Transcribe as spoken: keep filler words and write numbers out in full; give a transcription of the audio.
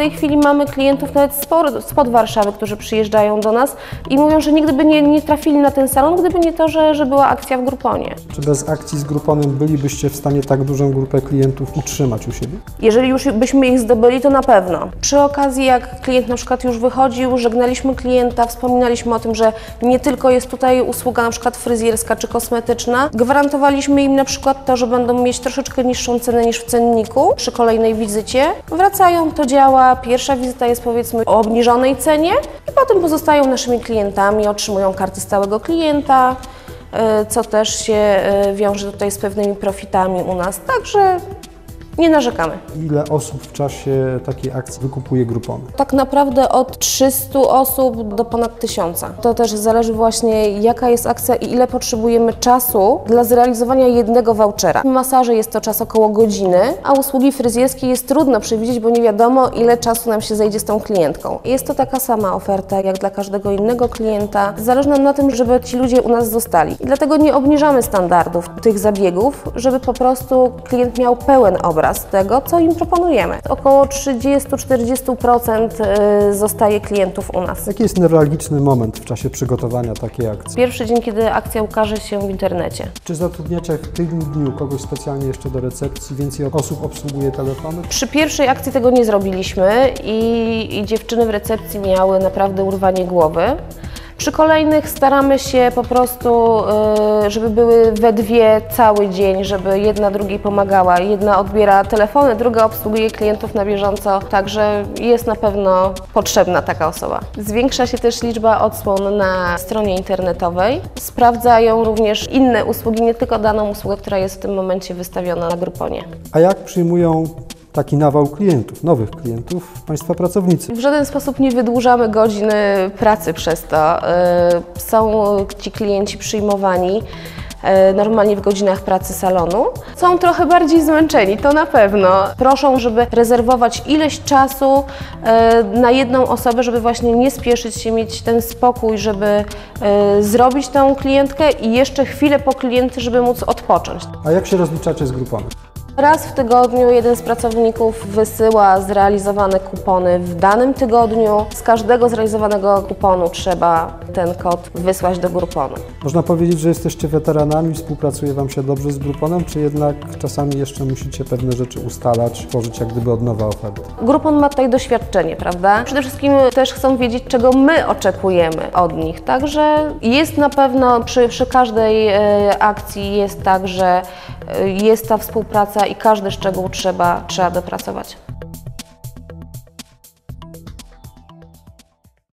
tej chwili mamy klientów nawet spod, spod Warszawy, którzy przyjeżdżają do nas i mówią, że nigdy by nie, nie trafili na ten salon, gdyby nie to, że, że była akcja w Grouponie. Czy bez akcji z Grouponem bylibyście w stanie tak dużą grupę klientów utrzymać u siebie? Jeżeli już byśmy ich zdobyli, to na pewno. Przy okazji, jak klient na przykład już wychodził, żegnaliśmy klienta, wspominaliśmy o tym, że nie tylko jest tutaj usługa na przykład fryzjerska czy kosmetyczna, gwarantowaliśmy im na przykład to, że będą mieć troszeczkę niższą cenę niż w cenniku przy kolejnej wizycie. Wracają, to działa, pierwsza wizyta jest powiedzmy o obniżonej cenie i potem pozostają naszymi klientami, otrzymują karty stałego klienta, co też się wiąże tutaj z pewnymi profitami u nas, także nie narzekamy. Ile osób w czasie takiej akcji wykupuje Groupony? Tak naprawdę od trzystu osób do ponad tysiąca. To też zależy właśnie, jaka jest akcja i ile potrzebujemy czasu dla zrealizowania jednego vouchera. W masaży jest to czas około godziny, a usługi fryzjerskie jest trudno przewidzieć, bo nie wiadomo, ile czasu nam się zejdzie z tą klientką. Jest to taka sama oferta jak dla każdego innego klienta. Zależy nam na tym, żeby ci ludzie u nas zostali. I dlatego nie obniżamy standardów tych zabiegów, żeby po prostu klient miał pełen obraz tego, co im proponujemy. Około trzydzieści do czterdziestu procent zostaje klientów u nas. Jaki jest newralgiczny moment w czasie przygotowania takiej akcji? Pierwszy dzień, kiedy akcja ukaże się w internecie. Czy zatrudniacie w tym dniu kogoś specjalnie jeszcze do recepcji? Więcej osób obsługuje telefony? Przy pierwszej akcji tego nie zrobiliśmy i, i dziewczyny w recepcji miały naprawdę urwanie głowy. Przy kolejnych staramy się po prostu, żeby były we dwie cały dzień, żeby jedna drugiej pomagała. Jedna odbiera telefony, druga obsługuje klientów na bieżąco, także jest na pewno potrzebna taka osoba. Zwiększa się też liczba odsłon na stronie internetowej. Sprawdzają również inne usługi, nie tylko daną usługę, która jest w tym momencie wystawiona na Grouponie. A jak przyjmują taki nawał klientów, nowych klientów, Państwa pracownicy? W żaden sposób nie wydłużamy godziny pracy przez to. Są ci klienci przyjmowani normalnie w godzinach pracy salonu. Są trochę bardziej zmęczeni, to na pewno. Proszą, żeby rezerwować ileś czasu na jedną osobę, żeby właśnie nie spieszyć się, mieć ten spokój, żeby zrobić tą klientkę i jeszcze chwilę po klienty, żeby móc odpocząć. A jak się rozliczacie z Grouponem? Raz w tygodniu jeden z pracowników wysyła zrealizowane kupony w danym tygodniu. Z każdego zrealizowanego kuponu trzeba ten kod wysłać do Grouponu. Można powiedzieć, że jesteście weteranami, współpracuje Wam się dobrze z Grouponem, czy jednak czasami jeszcze musicie pewne rzeczy ustalać, tworzyć jak gdyby od nowa oferty? Groupon ma tutaj doświadczenie, prawda? Przede wszystkim też chcą wiedzieć, czego my oczekujemy od nich. Także jest na pewno przy, przy każdej e, akcji jest tak, że e, jest ta współpraca i każdy szczegół trzeba, trzeba dopracować.